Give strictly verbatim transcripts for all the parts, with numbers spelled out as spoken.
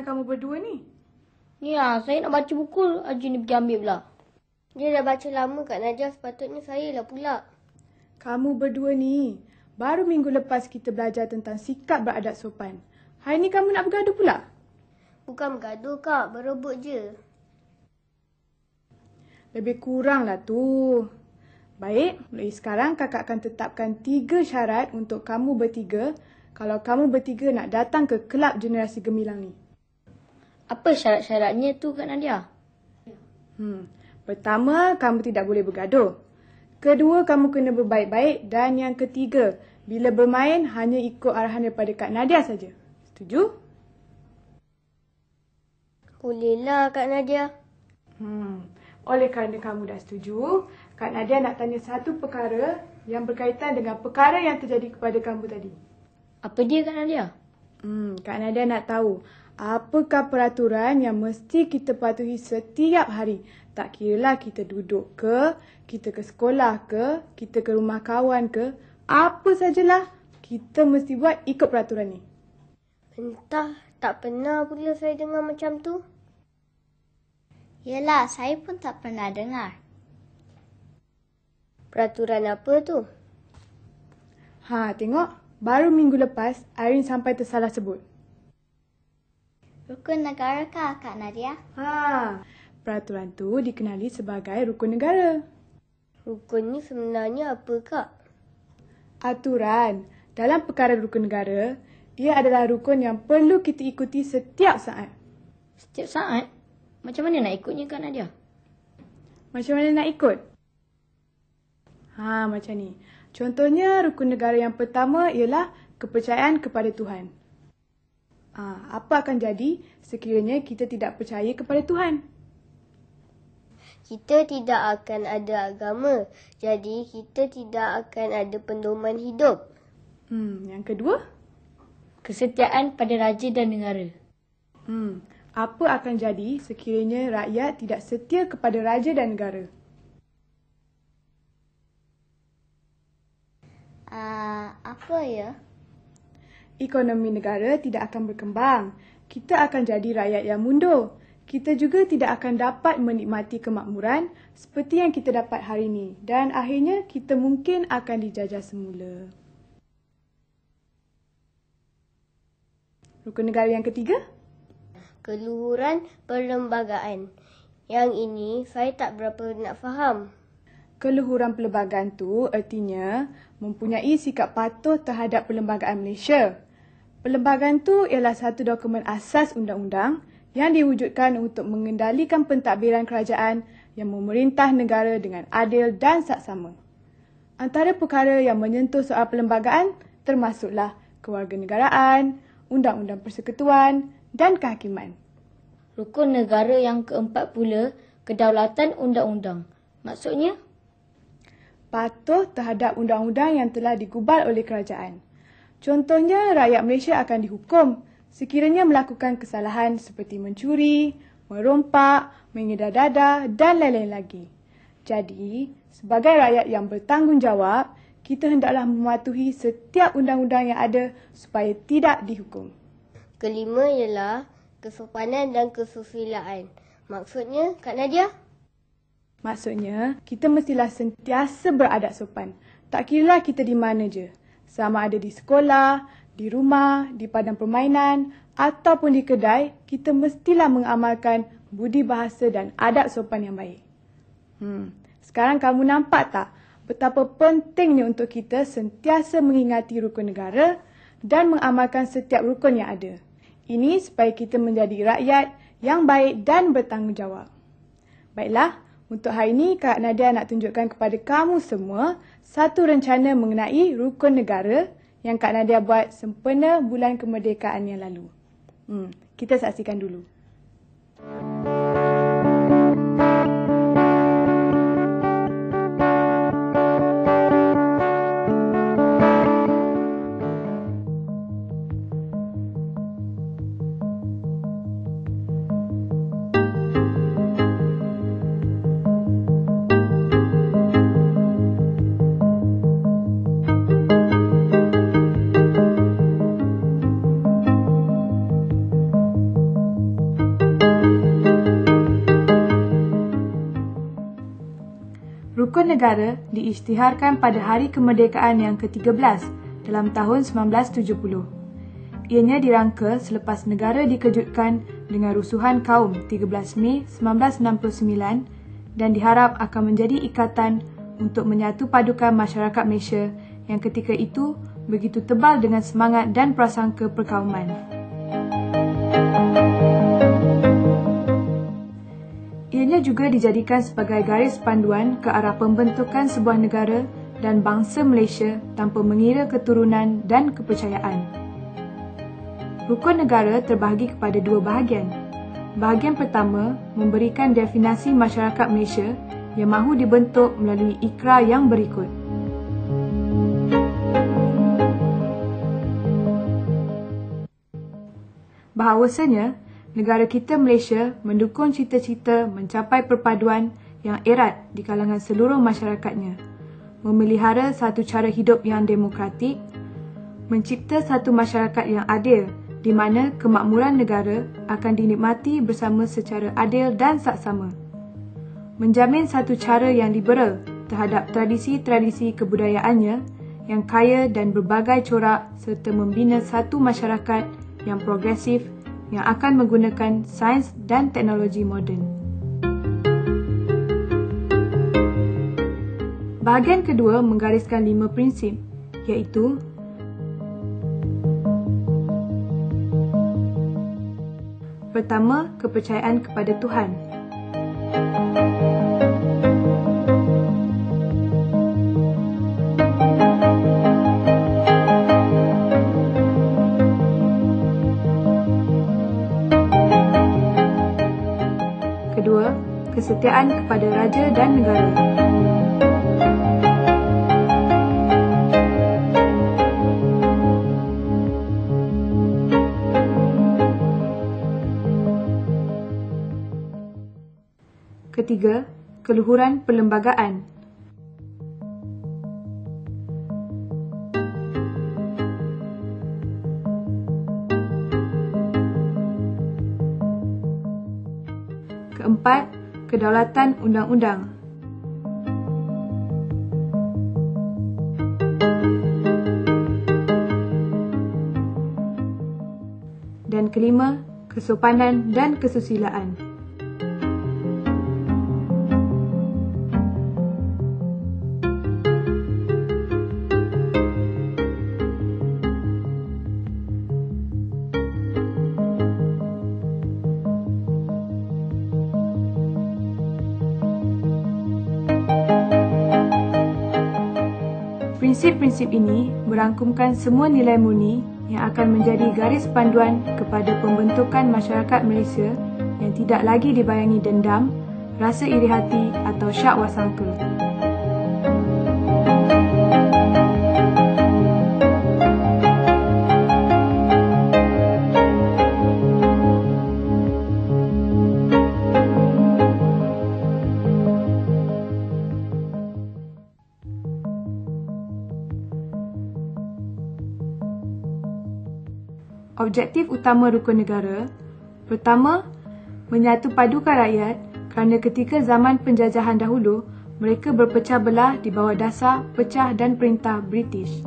dengan kamu berdua ni? Ni lah, saya nak baca buku. Haji ni pergi ambil pula. Dia dah baca lama Kak Nadia, sepatutnya saya lah pula. Kamu berdua ni, baru minggu lepas kita belajar tentang sikap beradab sopan. Hari ni kamu nak bergaduh pula? Bukan bergaduh Kak, berebut je. Lebih kuranglah tu. Baik, mulai sekarang kakak akan tetapkan tiga syarat untuk kamu bertiga kalau kamu bertiga nak datang ke kelab generasi gemilang ni. Apa syarat-syaratnya tu Kak Nadia? Hmm. Pertama, kamu tidak boleh bergaduh. Kedua, kamu kena berbaik-baik. Dan yang ketiga, bila bermain hanya ikut arahan daripada Kak Nadia saja. Setuju? Bolehlah Kak Nadia. Hmm. Oleh kerana kamu dah setuju, Kak Nadia nak tanya satu perkara yang berkaitan dengan perkara yang terjadi kepada kamu tadi. Apa dia Kak Nadia? Hmm, Kak Nadia nak tahu, apakah peraturan yang mesti kita patuhi setiap hari? Tak kiralah kita duduk ke, kita ke sekolah ke, kita ke rumah kawan ke, apa sajalah kita mesti buat ikut peraturan ni. Entah, tak pernah pula saya dengar macam tu. Yelah, saya pun tak pernah dengar. Peraturan apa tu? Ha, tengok. Baru minggu lepas, Irene sampai tersalah sebut. Rukun negara kah, Kak Nadia? Ha, peraturan tu dikenali sebagai rukun negara. Rukun ni sebenarnya apa Kak? Aturan. Dalam perkara rukun negara, ia adalah rukun yang perlu kita ikuti setiap saat. Setiap saat? Macam mana nak ikutnya Kak Nadia? Macam mana nak ikut? Ha, macam ni. Contohnya, rukun negara yang pertama ialah kepercayaan kepada Tuhan. Ha, apa akan jadi sekiranya kita tidak percaya kepada Tuhan? Kita tidak akan ada agama. Jadi, kita tidak akan ada pedoman hidup. Hmm, yang kedua? Kesetiaan pada raja dan negara. Hmm, apa akan jadi sekiranya rakyat tidak setia kepada raja dan negara? Uh, apa ya? Ekonomi negara tidak akan berkembang. Kita akan jadi rakyat yang mundur. Kita juga tidak akan dapat menikmati kemakmuran seperti yang kita dapat hari ini. Dan akhirnya kita mungkin akan dijajah semula. Rukun negara yang ketiga? Keluhuran perlembagaan. Yang ini saya tak berapa nak faham. Keluhuran perlembagaan tu artinya mempunyai sikap patuh terhadap perlembagaan Malaysia. Perlembagaan tu ialah satu dokumen asas undang-undang yang diwujudkan untuk mengendalikan pentadbiran kerajaan yang memerintah negara dengan adil dan saksama. Antara perkara yang menyentuh soal perlembagaan termasuklah kewarganegaraan, undang-undang persekutuan dan kehakiman. Rukun negara yang keempat pula, kedaulatan undang-undang. Maksudnya? Patuh terhadap undang-undang yang telah digubal oleh kerajaan. Contohnya, rakyat Malaysia akan dihukum sekiranya melakukan kesalahan seperti mencuri, merompak, mengedar dadah dan lain-lain lagi. Jadi, sebagai rakyat yang bertanggungjawab, kita hendaklah mematuhi setiap undang-undang yang ada supaya tidak dihukum. Kelima ialah kesopanan dan kesusilaan. Maksudnya, Kak Nadia? Maksudnya, kita mestilah sentiasa beradab sopan. Tak kiralah kita di mana je. Sama ada di sekolah, di rumah, di padang permainan ataupun di kedai, kita mestilah mengamalkan budi bahasa dan adab sopan yang baik. Hmm, sekarang kamu nampak tak betapa pentingnya untuk kita sentiasa mengingati rukun negara dan mengamalkan setiap rukun yang ada. Ini supaya kita menjadi rakyat yang baik dan bertanggungjawab. Baiklah, untuk hari ini Kak Nadia nak tunjukkan kepada kamu semua satu rencana mengenai rukun negara yang Kak Nadia buat sempena bulan kemerdekaan yang lalu. Hmm, kita saksikan dulu. Rukun negara diisytiharkan pada Hari Kemerdekaan yang ke tiga belas dalam tahun sembilan belas tujuh puluh. Ianya dirangka selepas negara dikejutkan dengan rusuhan kaum tiga belas Mei sembilan belas enam puluh sembilan dan diharap akan menjadi ikatan untuk menyatu padukan masyarakat Malaysia yang ketika itu begitu tebal dengan semangat dan prasangka perkauman. Ianya juga dijadikan sebagai garis panduan ke arah pembentukan sebuah negara dan bangsa Malaysia tanpa mengira keturunan dan kepercayaan. Rukun negara terbahagi kepada dua bahagian. Bahagian pertama memberikan definisi masyarakat Malaysia yang mahu dibentuk melalui ikrar yang berikut. Bahawasanya, negara kita Malaysia mendukung cita-cita mencapai perpaduan yang erat di kalangan seluruh masyarakatnya, memelihara satu cara hidup yang demokratik, mencipta satu masyarakat yang adil di mana kemakmuran negara akan dinikmati bersama secara adil dan saksama, menjamin satu cara yang liberal terhadap tradisi-tradisi kebudayaannya yang kaya dan berbagai corak serta membina satu masyarakat yang progresif yang akan menggunakan sains dan teknologi moden. Bahagian kedua menggariskan lima prinsip, iaitu pertama, kepercayaan kepada Tuhan. Kedua, kesetiaan kepada raja dan negara. Ketiga, keluhuran perlembagaan. Keempat, kedaulatan undang-undang. Dan kelima, kesopanan dan kesusilaan. Prinsip-prinsip ini merangkumkan semua nilai murni yang akan menjadi garis panduan kepada pembentukan masyarakat Malaysia yang tidak lagi dibayangi dendam, rasa iri hati atau syak wasangka. Objektif utama rukun negara, pertama, menyatu padukan rakyat kerana ketika zaman penjajahan dahulu, mereka berpecah belah di bawah dasar pecah dan perintah British.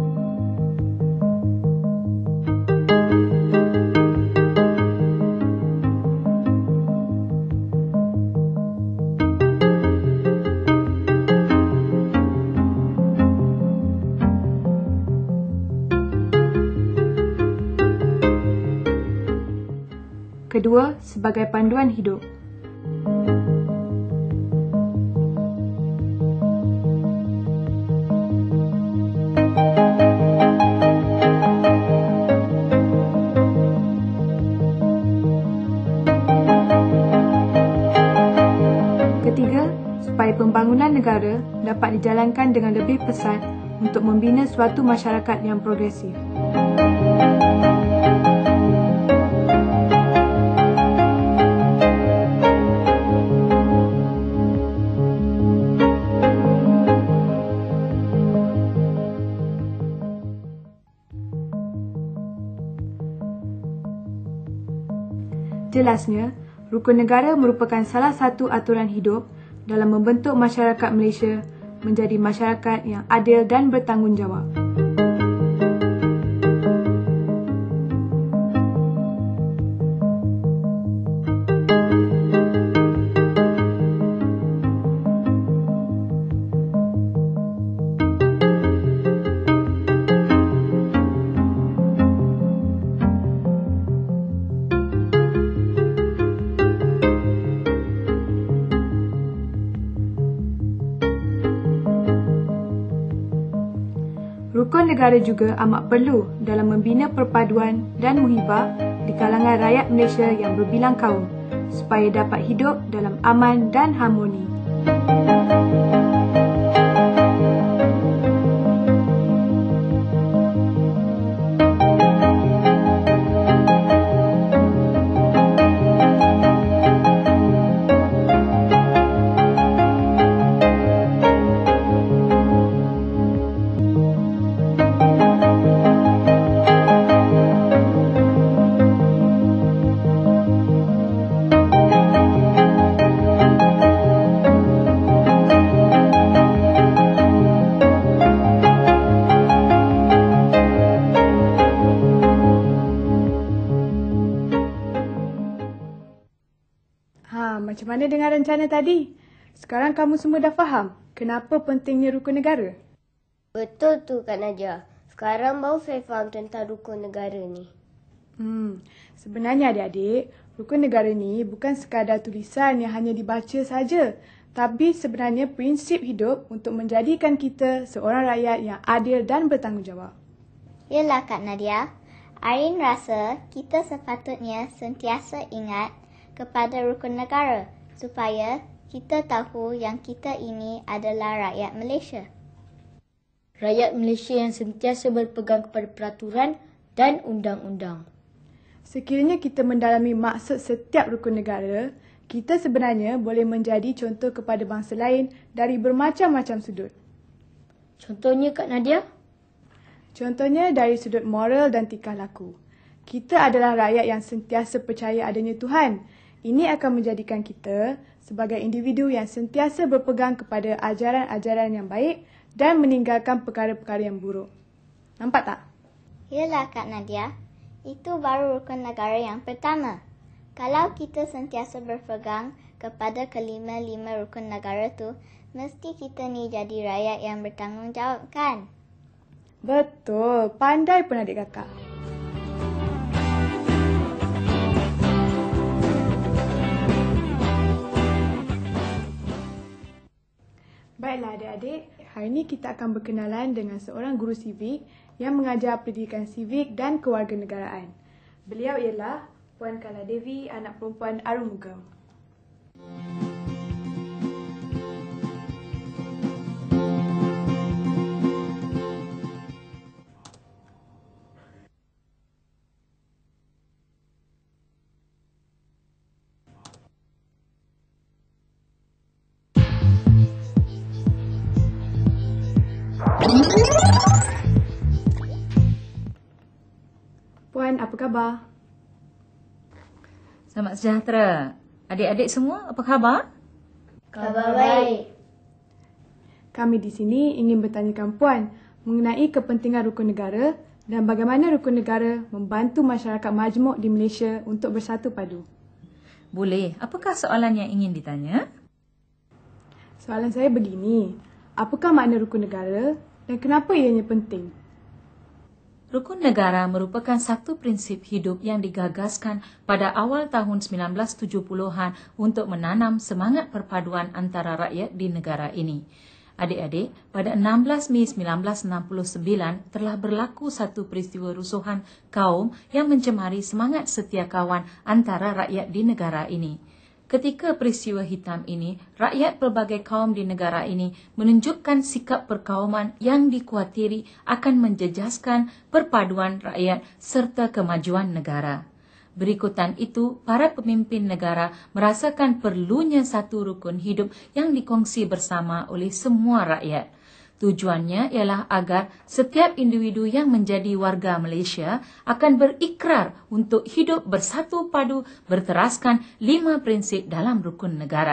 Kedua, sebagai panduan hidup. Ketiga, supaya pembangunan negara dapat dijalankan dengan lebih pesat untuk membina suatu masyarakat yang progresif. Jelasnya, rukun negara merupakan salah satu aturan hidup dalam membentuk masyarakat Malaysia menjadi masyarakat yang adil dan bertanggungjawab. Rukun negara juga amat perlu dalam membina perpaduan dan muhibah di kalangan rakyat Malaysia yang berbilang kaum supaya dapat hidup dalam aman dan harmoni. Ha, macam mana dengan rencana tadi? Sekarang kamu semua dah faham kenapa pentingnya rukun negara? Betul tu Kak Nadia. Sekarang baru saya faham tentang rukun negara ni. Hmm, sebenarnya adik-adik, rukun negara ni bukan sekadar tulisan yang hanya dibaca saja, tapi sebenarnya prinsip hidup untuk menjadikan kita seorang rakyat yang adil dan bertanggungjawab. Yelah Kak Nadia, Ain rasa kita sepatutnya sentiasa ingat kepada rukun negara supaya kita tahu yang kita ini adalah rakyat Malaysia. Rakyat Malaysia yang sentiasa berpegang kepada peraturan dan undang-undang. Sekiranya kita mendalami maksud setiap rukun negara, kita sebenarnya boleh menjadi contoh kepada bangsa lain dari bermacam-macam sudut. Contohnya Kak Nadia? Contohnya dari sudut moral dan tingkah laku. Kita adalah rakyat yang sentiasa percaya adanya Tuhan. Ini akan menjadikan kita sebagai individu yang sentiasa berpegang kepada ajaran-ajaran yang baik dan meninggalkan perkara-perkara yang buruk. Nampak tak? Yelah Kak Nadia, itu baru rukun negara yang pertama. Kalau kita sentiasa berpegang kepada kelima-lima rukun negara tu, mesti kita ni jadi rakyat yang bertanggungjawab kan? Betul, pandai pun adik kakak. Baiklah adik-adik, hari ini kita akan berkenalan dengan seorang guru civic yang mengajar pendidikan civic dan kewarganegaraan. Beliau ialah Puan Kala Devi, anak perempuan Arumugam. Puan, apa khabar? Selamat sejahtera. Adik-adik semua, apa khabar? Khabar baik. Kami di sini ingin bertanyakan Puan mengenai kepentingan rukun negara dan bagaimana rukun negara membantu masyarakat majmuk di Malaysia untuk bersatu padu. Boleh. Apakah soalan yang ingin ditanya? Soalan saya begini, apakah makna rukun negara dan kenapa ianya penting? Rukun negara merupakan satu prinsip hidup yang digagaskan pada awal tahun sembilan belas tujuh puluhan untuk menanam semangat perpaduan antara rakyat di negara ini. Adik-adik, pada enam belas Mei sembilan belas enam puluh sembilan telah berlaku satu peristiwa rusuhan kaum yang mencemari semangat setia kawan antara rakyat di negara ini. Ketika peristiwa hitam ini, rakyat pelbagai kaum di negara ini menunjukkan sikap perkauman yang dikhawatiri akan menjejaskan perpaduan rakyat serta kemajuan negara. Berikutan itu, para pemimpin negara merasakan perlunya satu rukun hidup yang dikongsi bersama oleh semua rakyat. Tujuannya ialah agar setiap individu yang menjadi warga Malaysia akan berikrar untuk hidup bersatu padu berteraskan lima prinsip dalam rukun negara.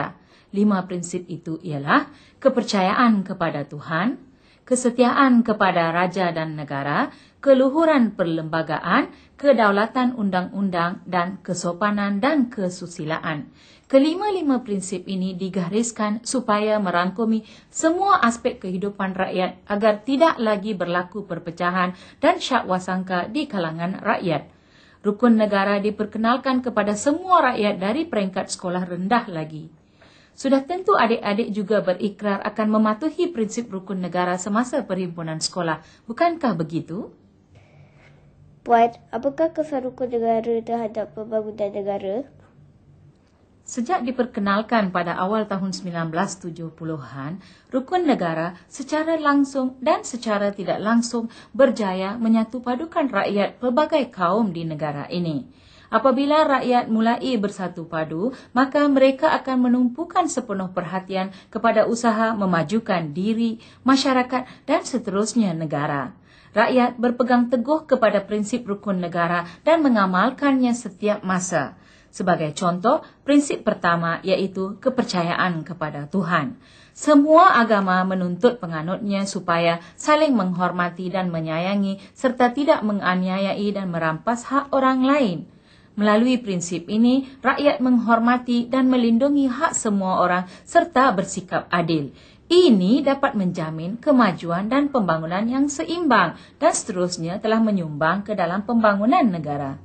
Lima prinsip itu ialah kepercayaan kepada Tuhan, kesetiaan kepada raja dan negara, keluhuran perlembagaan, kedaulatan undang-undang dan kesopanan dan kesusilaan. Kelima-lima prinsip ini digariskan supaya merangkumi semua aspek kehidupan rakyat agar tidak lagi berlaku perpecahan dan syakwasangka di kalangan rakyat. Rukun negara diperkenalkan kepada semua rakyat dari peringkat sekolah rendah lagi. Sudah tentu adik-adik juga berikrar akan mematuhi prinsip rukun negara semasa perhimpunan sekolah. Bukankah begitu? Puan, apakah kesan rukun negara terhadap pembangunan negara? Sejak diperkenalkan pada awal tahun sembilan belas tujuh puluhan, rukun negara secara langsung dan secara tidak langsung berjaya menyatu padukan rakyat pelbagai kaum di negara ini. Apabila rakyat mulai bersatu padu, maka mereka akan menumpukan sepenuh perhatian kepada usaha memajukan diri, masyarakat dan seterusnya negara. Rakyat berpegang teguh kepada prinsip rukun negara dan mengamalkannya setiap masa. Sebagai contoh, prinsip pertama iaitu kepercayaan kepada Tuhan. Semua agama menuntut penganutnya supaya saling menghormati dan menyayangi serta tidak menganiayai dan merampas hak orang lain. Melalui prinsip ini, rakyat menghormati dan melindungi hak semua orang serta bersikap adil. Ini dapat menjamin kemajuan dan pembangunan yang seimbang dan seterusnya telah menyumbang ke dalam pembangunan negara.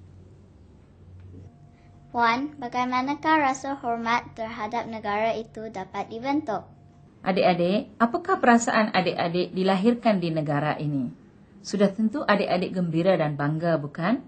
Puan, bagaimanakah rasa hormat terhadap negara itu dapat dibentuk? Adik-adik, apakah perasaan adik-adik dilahirkan di negara ini? Sudah tentu adik-adik gembira dan bangga, bukan?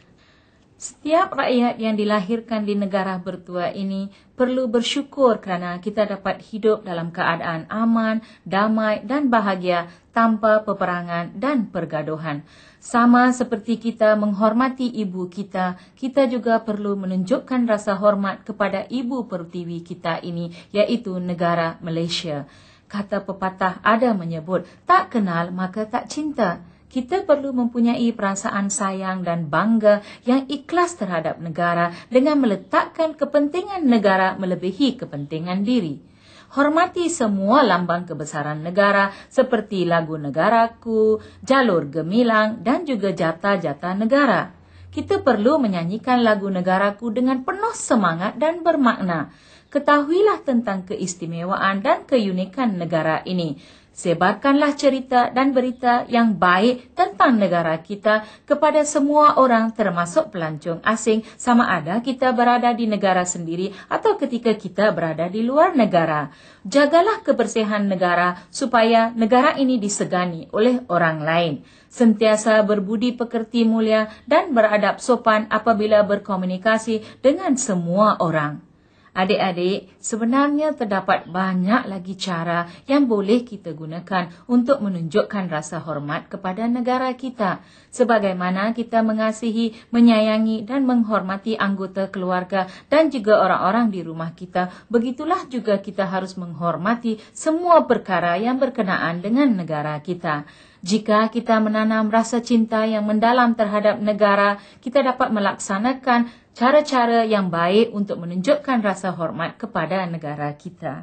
Setiap rakyat yang dilahirkan di negara bertua ini perlu bersyukur kerana kita dapat hidup dalam keadaan aman, damai dan bahagia tanpa peperangan dan pergaduhan. Sama seperti kita menghormati ibu kita, kita juga perlu menunjukkan rasa hormat kepada ibu pertiwi kita ini, iaitu negara Malaysia. Kata pepatah ada menyebut, tak kenal maka tak cinta. Kita perlu mempunyai perasaan sayang dan bangga yang ikhlas terhadap negara dengan meletakkan kepentingan negara melebihi kepentingan diri. Hormati semua lambang kebesaran negara seperti lagu negaraku, jalur gemilang dan juga jata-jata negara. Kita perlu menyanyikan lagu negaraku dengan penuh semangat dan bermakna. Ketahuilah tentang keistimewaan dan keunikan negara ini. Sebarkanlah cerita dan berita yang baik tentang negara kita kepada semua orang termasuk pelancong asing sama ada kita berada di negara sendiri atau ketika kita berada di luar negara. Jagalah kebersihan negara supaya negara ini disegani oleh orang lain. Sentiasa berbudi pekerti mulia dan beradab sopan apabila berkomunikasi dengan semua orang. Adik-adik, sebenarnya terdapat banyak lagi cara yang boleh kita gunakan untuk menunjukkan rasa hormat kepada negara kita. Sebagaimana kita mengasihi, menyayangi dan menghormati anggota keluarga dan juga orang-orang di rumah kita, begitulah juga kita harus menghormati semua perkara yang berkenaan dengan negara kita. Jika kita menanam rasa cinta yang mendalam terhadap negara, kita dapat melaksanakan cara-cara yang baik untuk menunjukkan rasa hormat kepada negara kita.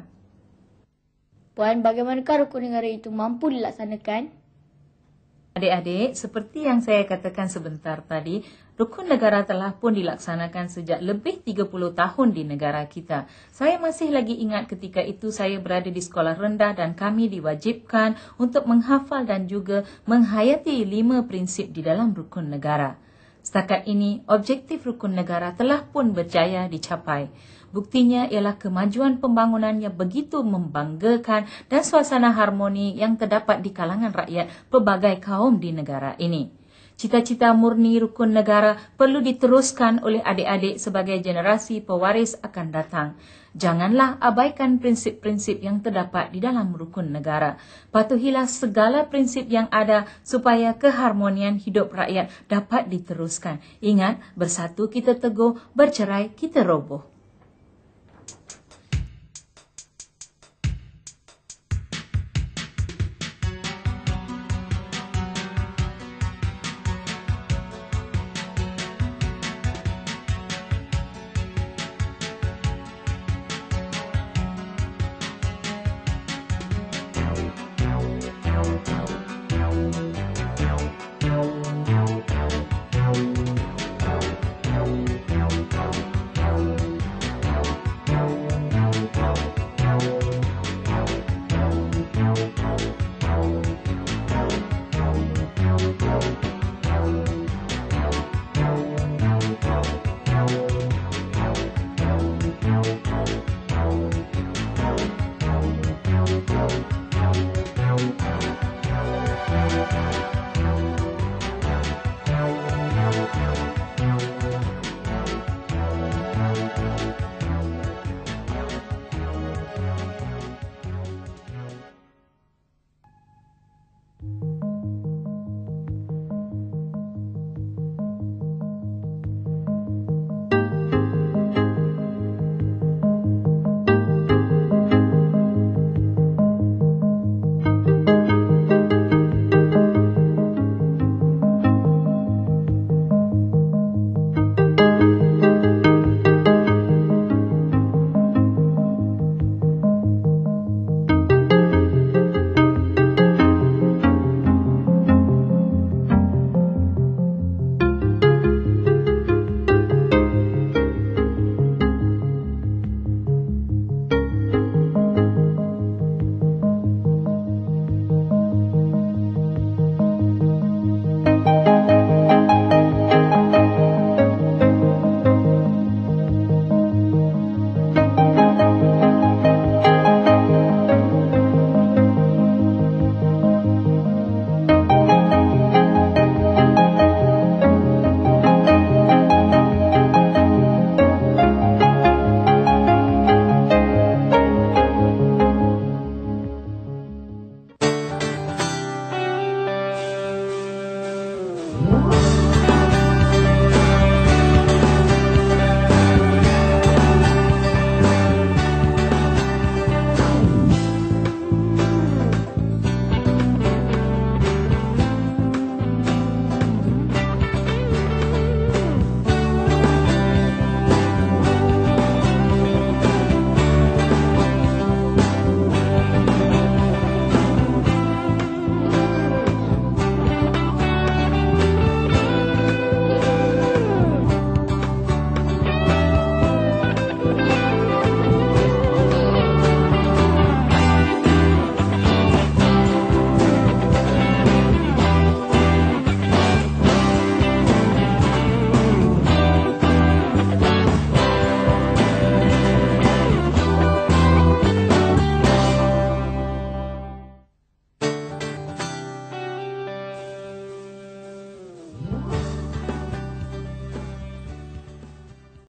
Puan, bagaimanakah rukun negara itu mampu dilaksanakan? Adik-adik, seperti yang saya katakan sebentar tadi, rukun negara telah pun dilaksanakan sejak lebih tiga puluh tahun di negara kita. Saya masih lagi ingat ketika itu saya berada di sekolah rendah dan kami diwajibkan untuk menghafal dan juga menghayati lima prinsip di dalam rukun negara. Setakat ini, objektif rukun negara telah pun berjaya dicapai. Buktinya ialah kemajuan pembangunan yang begitu membanggakan dan suasana harmoni yang terdapat di kalangan rakyat pelbagai kaum di negara ini. Cita-cita murni rukun negara perlu diteruskan oleh adik-adik sebagai generasi pewaris akan datang. Janganlah abaikan prinsip-prinsip yang terdapat di dalam rukun negara. Patuhilah segala prinsip yang ada supaya keharmonian hidup rakyat dapat diteruskan. Ingat, bersatu kita teguh, bercerai kita roboh.